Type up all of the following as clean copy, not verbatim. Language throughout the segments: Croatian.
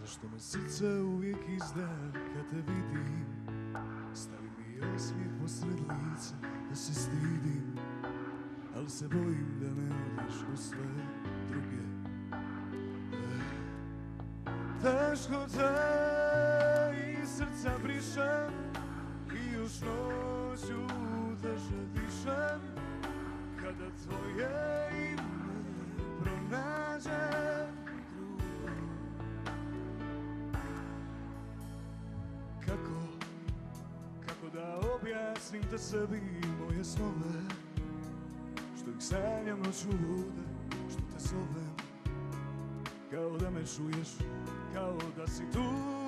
Zašto me srce uvijek izda kad te vidim? Stavi mi osmijeh posred lica da se stidim, ali se bojim da ne odeš u sve druge. Teško te iz srca brišem i još noću teže dišem kada tvoje ime pronađem drugo. Kako da objasnim te sebi i moje snove, što ih sanjam noću lude, što te zovem, kao da me čuješ, kao da si tu.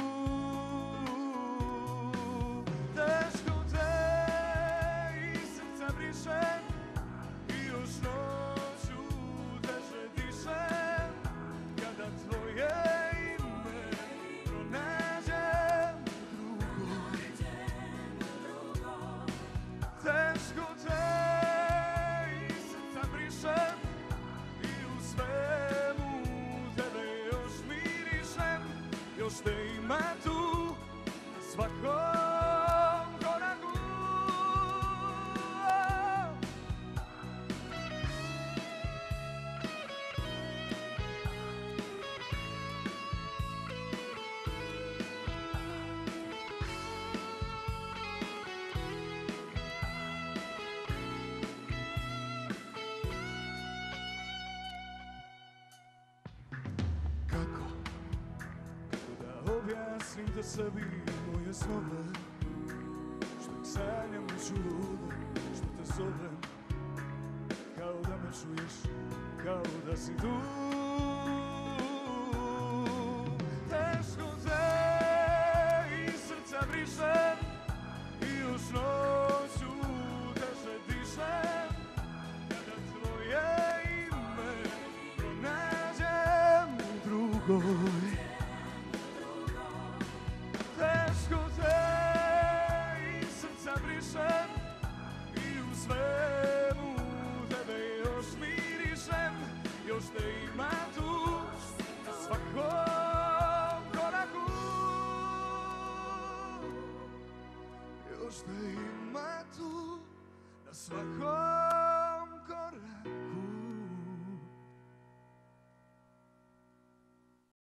Teško te iz srca brišem i još noću teže dišem kada tvoje ime pronađem drugo. Teško te iz srca brišem i u svemu tebe još mirišem, još te ima tu na svakom koraku. Kako da objasnim te sebi i moje snove, što ih sanjam noću lude, što te zovem, kao da me čuješ, kao da si tu. Teško te iz srca brišem i još noću teže dišem kada tvoje ime pronađem u drugoj. Teško te iz srca brišem i u svemu tebe još mirišem, još te ima tu na svakom koraku. Još te ima tu na svakom